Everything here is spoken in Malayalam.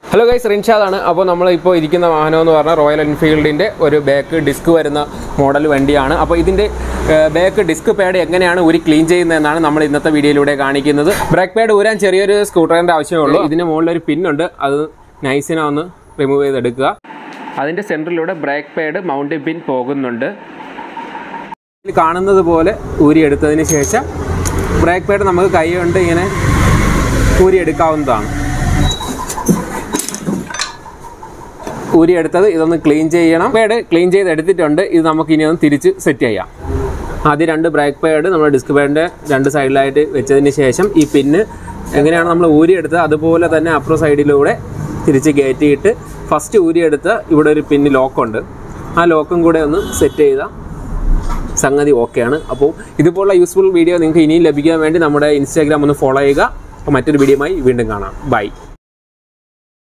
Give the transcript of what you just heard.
Hello guys, റിൻഷാദാണ്. അപ്പോൾ നമ്മൾ ഇപ്പോൾ ഇരിക്കുന്ന വാഹനം എന്ന് പറഞ്ഞാൽ റോയൽ എൻഫീൽഡിൻ്റെ ഒരു ബാക്ക് ഡിസ്ക് വരുന്ന മോഡൽ വണ്ടിയാണ്. അപ്പോൾ ഇതിൻ്റെ ബാക്ക് ഡിസ്ക് പാഡ് എങ്ങനെയാണ് ഊരി ക്ലീൻ ചെയ്യുന്നതെന്നാണ് നമ്മൾ ഇന്നത്തെ വീഡിയോയിലൂടെ കാണിക്കുന്നത്. ബ്രേക്ക് പാഡ് ഊരാൻ ചെറിയൊരു സ്ക്രൂ ഡ്രൈവറിൻ്റെ ആവശ്യമേ ഉള്ളൂ. ഇതിന് മുകളിലൊരു പിന്നുണ്ട്, അത് നൈസിനെ ഒന്ന് റിമൂവ് ചെയ്തെടുക്കുക. അതിൻ്റെ സെൻറ്ററിലൂടെ ബ്രേക്ക് പാഡ് മൗണ്ടിങ് പിൻ പോകുന്നുണ്ട്. ഇതിൽ കാണുന്നത് പോലെ ഊരിയെടുത്തതിന് ശേഷം ബ്രേക്ക് പാഡ് നമുക്ക് കൈ കൊണ്ട് ഇങ്ങനെ ഊരിയെടുക്കാവുന്നതാണ്. ഊരിയെടുത്തത് ഇതൊന്ന് ക്ലീൻ ചെയ്യണം. പാഡ് ക്ലീൻ ചെയ്തെടുത്തിട്ടുണ്ട്. ഇത് നമുക്ക് ഇനി ഒന്ന് തിരിച്ച് സെറ്റ് ചെയ്യാം. ആദ്യം രണ്ട് ബ്രേക്ക് പാഡ് നമ്മൾ ഡിസ്ക് പാഡിൻ്റെ രണ്ട് സൈഡിലായിട്ട് വെച്ചതിന് ശേഷം ഈ പിന്ന് എങ്ങനെയാണ് നമ്മൾ ഊരിയെടുത്തത് അതുപോലെ തന്നെ അപ്പുറ സൈഡിലൂടെ തിരിച്ച് കയറ്റിയിട്ട് ഫസ്റ്റ് ഊരിയെടുത്ത് ഇവിടെ ഒരു പിന്ന് ലോക്കുണ്ട്, ആ ലോക്കും കൂടെ ഒന്ന് സെറ്റ് ചെയ്താൽ സംഗതി ഓക്കെയാണ്. അപ്പോൾ ഇതുപോലുള്ള യൂസ്ഫുൾ വീഡിയോ നിങ്ങൾക്ക് ഇനിയും ലഭിക്കാൻ വേണ്ടി നമ്മുടെ ഇൻസ്റ്റാഗ്രാം ഒന്ന് ഫോളോ ചെയ്യുക. അപ്പോൾ മറ്റൊരു വീഡിയോയുമായി വീണ്ടും കാണാം. ബൈ.